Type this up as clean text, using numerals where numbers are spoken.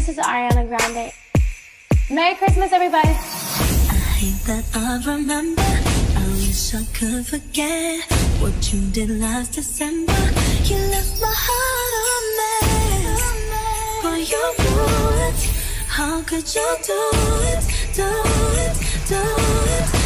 is Ariana Grande. Merry Christmas, everybody. I hate that I remember. I wish I could forget what you did last December. You left my heart a mess. But you knew it. How could you do it, do it, do it?